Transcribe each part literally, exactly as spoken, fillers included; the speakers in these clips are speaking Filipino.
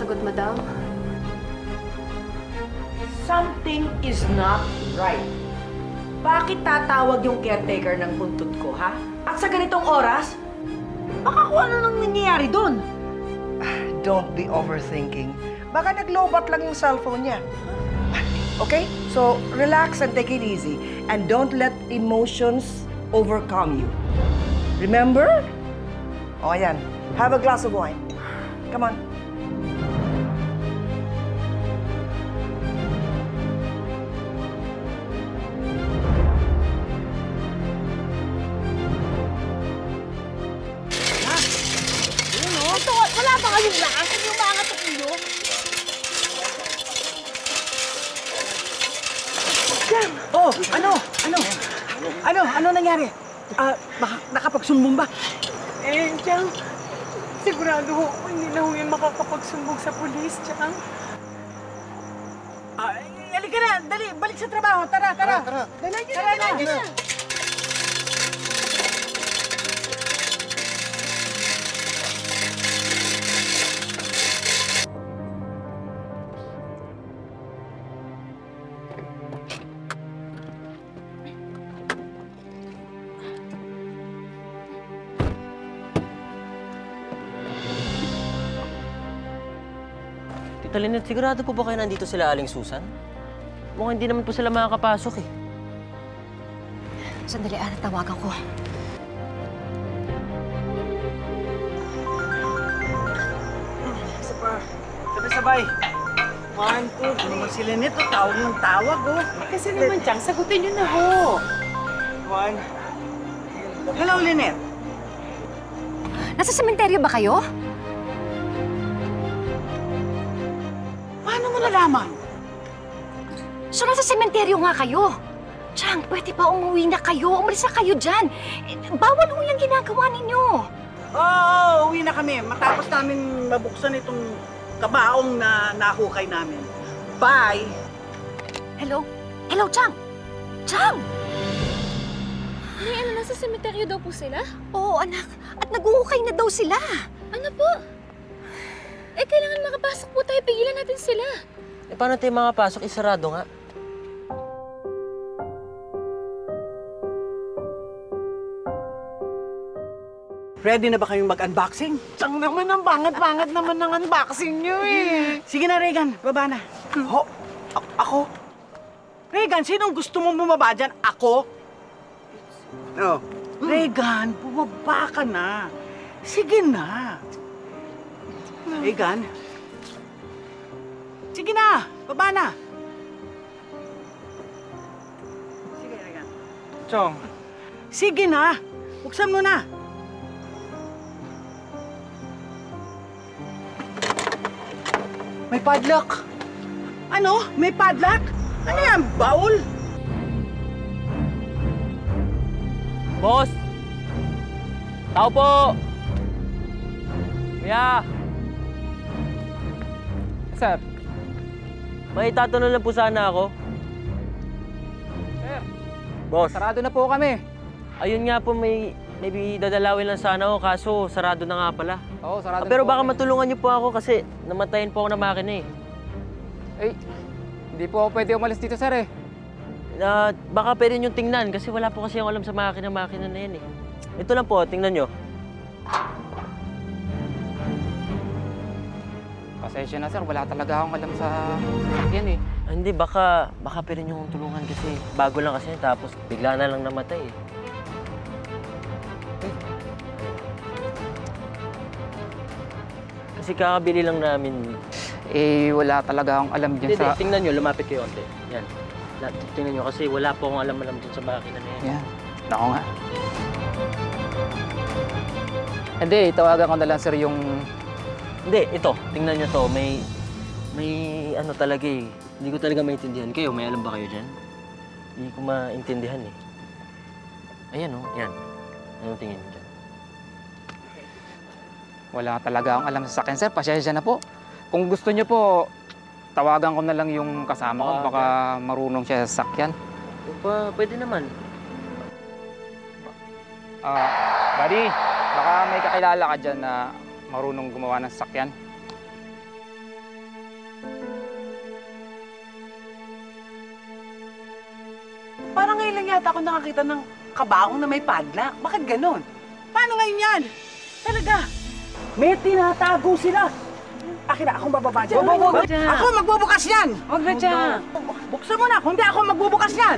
sumasagot, madam. Something is not right. Bakit tatawag yung caretaker ng buntut ko, ha? At sa ganitong oras, baka kung ano nang nangyayari doon. Don't be overthinking. Baka nag-lowbat lang yung cellphone niya. Okay? So, relax and take it easy. And don't let emotions overcome you. Remember? O, ayan. Have a glass of wine. Come on. Wala ba kayong lakas? Ano yung mga tukulo? Jam! Oh, ano? Ano? Ano? Ano nangyari? Ah, baka nakapagsumbong ba? Eh, Chang, sigurado ho, hindi na ho yan makakapagsumbong sa pulis, Chang. Ah, halika na! Dali! Balik sa trabaho! Tara, tara! Tara, tara! Dali, tara na! Tara na! Tita Lynette, sigurado po ba kayo nandito sila Aling Susan? Mukhang hindi naman po sila makakapasok eh. Sandali, Ana, tawagan ko. Isa pa. Sabay-sabay. One, two, ano naman sila nito? Tawag ng tawag, oh. Kasi naman, Chang, sagutin niyo na ho. One. Hello, Lynette. Nasa sementeryo ba kayo? Paano mo nalaman? So, nasa sementeryo nga kayo. Chang, pwede ba umuwi na kayo? Umalis na kayo dyan. Eh, bawal ho yung ginagawa ninyo. Oo, oh, uwi na kami. Matapos namin mabuksan itong kabaong na nahukay namin. Bye! Hello? Hello, Chang? Chang! May ano, nasa sementeryo daw po sila? Oo, anak. At naguhukay na daw sila. Ano po? Eh, kailangan makapasok po tayo. Pigilan natin sila. Eh, paano tayo makapasok? Isarado nga. Ready na ba kayong mag-unboxing? Chang naman, ang bangat-bangat naman ng unboxing niyo eh. Sige na, Regan. Baba na. Ho? A- ako? Regan, sinong gusto mong bumaba dyan? Ako? No. Regan, bumaba ka na. Sige na. Regan? Sige na. Baba na. Sige, Regan. Chong. Sige na. Buksan mo na. May padlock. Ano? May padlock? Ano yan? Baul? Boss! Tao po! Kuya! Sir. May tatanong lang po sana ako. Sir. Boss. Sarado na po kami. Ayun nga po, may, may dadalawin lang sana ako, kaso sarado na nga pala. Oo, sarado Ah, pero na po baka kami. matulungan niyo po ako kasi namatayin po ako ng makina eh. Eh, hindi po ako pwede umalis dito, sir eh. Uh, baka pwede niyong tingnan kasi wala po kasi akong alam sa makina-makina na yan eh. Ito lang po, tingnan niyo. Pasensya na, sir. Wala talaga akong alam sa sakyan eh. Ah, hindi, baka, baka pwede niyong tulungan kasi bago lang kasi tapos bigla na lang namatay eh. Kasi kakabili lang namin. Eh, wala talaga akong alam dyan Hindi, sa... hindi, tingnan nyo, lumapit kayo onte. Yan. La- Tingnan nyo kasi wala po akong alam-alam dun sa makina na yan. Yan. Ako nga. Hindi, tawagan ko na lang, sir, yung... Hindi, ito, tingnan nyo to. May, may ano talaga eh. Hindi ko talaga maintindihan. Kayo, may alam ba kayo dyan? Hindi ko maintindihan eh. Ayan o, oh, yan. Anong tingin nyo dyan? Wala talaga akong alam sa sakyan, sir. Pasensya na po. Kung gusto niyo po, tawagan ko na lang yung kasama ko. Baka marunong siya sa sakyan. Pa, pwede naman. Ah, buddy, baka may kakilala ka dyan na marunong gumawa ng sakyan. yata ako nakakita ng kabaong na may padlock. Bakit ganon? Paano ngayon yan? Talaga, may tinatago sila. Akin na, akong bababa dyan. Wag, wag, Ako Ako magbubukas yan. Huwag na dyan. Buksan mo na, kung di ako magbubukas yan.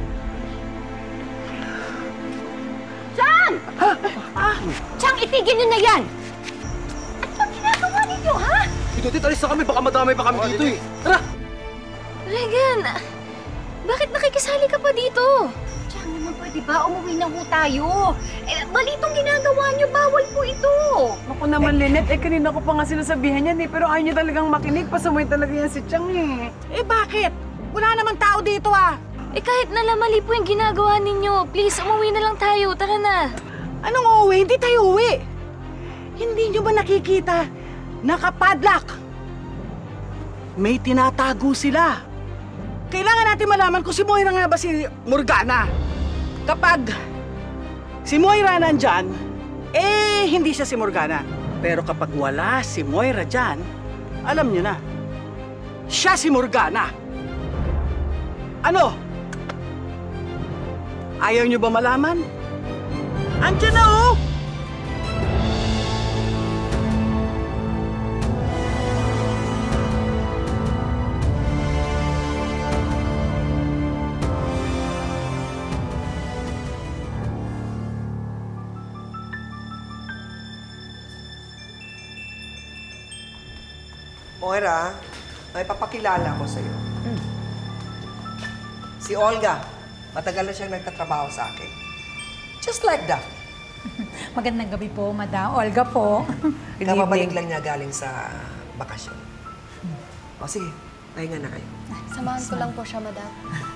Chang! Chang, itigil nyo na yan! Ano bang ginagawa ninyo, ha? Ito, tita, alis na kami. Baka madamay pa kami dito eh. Tara! Regan, bakit nakikisali ka pa dito? Chang naman, pwede ba? Umuwi na ho tayo. Eh, mali itong ginagawa nyo. Bawal po ito. Ako naman, Lynette, eh kanina ko pa nga sinasabihan yan eh, pero ayaw niya talagang makinig, pasumay talaga yan si Chang eh. Eh bakit? Wala namang tao dito ah. Eh kahit nalamali po yung ginagawa ninyo, please, umuwi na lang tayo. Tara na. Anong uuwi? Hindi tayo uwi. Hindi nyo ba nakikita? Nakapadlock. May tinatago sila. Kailangan natin malaman kung si Moira nga ba si Morgana. Kapag si Moira nandyan, eh hindi siya si Morgana. Pero kapag wala si Moira dyan, alam nyo na, siya si Morgana. Ano? Ayaw nyo ba malaman? Andiyan na oh! Moira, may papakilala ko sa'yo. Si Olga, matagal na siyang nagtatrabaho sa akin. Just like that. Magandang gabi po, Madam Olga po. Kababalik lang niya galing sa bakasyon. O sige, pahinga na kayo. Samahan ko lang po siya, madam.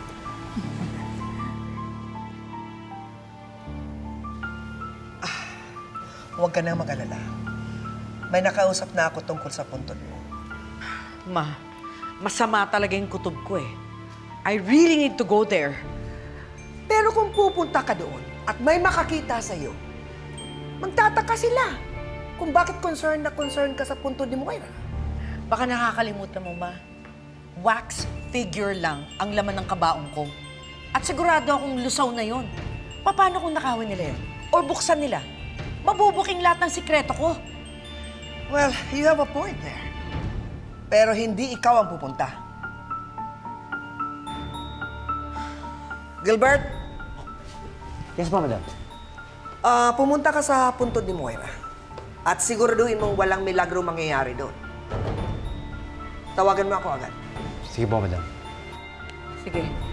Huwag ka nang mag-alala. May nakausap na ako tungkol sa puntod mo. Ma, masama talaga yung kutob ko eh. I really need to go there. Pero kung pupunta ka doon at may makakita sa'yo, magtataka sila kung bakit concerned na concerned ka sa puntod ni Moira. Baka nakakalimutan mo, Ma. Wax figure lang ang laman ng kabaong ko. At sigurado akong lusaw na yon. Paano kung nakawin nila yun? Or buksan nila? Mabubuking lahat ng sikreto ko. Well, you have a point there. Pero hindi ikaw ang pupunta. Gilbert? Yes po, madam. Ah, pumunta ka sa puntod ni Moira. At siguraduhin mong walang milagro mangyayari doon. Tawagan mo ako agad. Sige po, madam. Sige.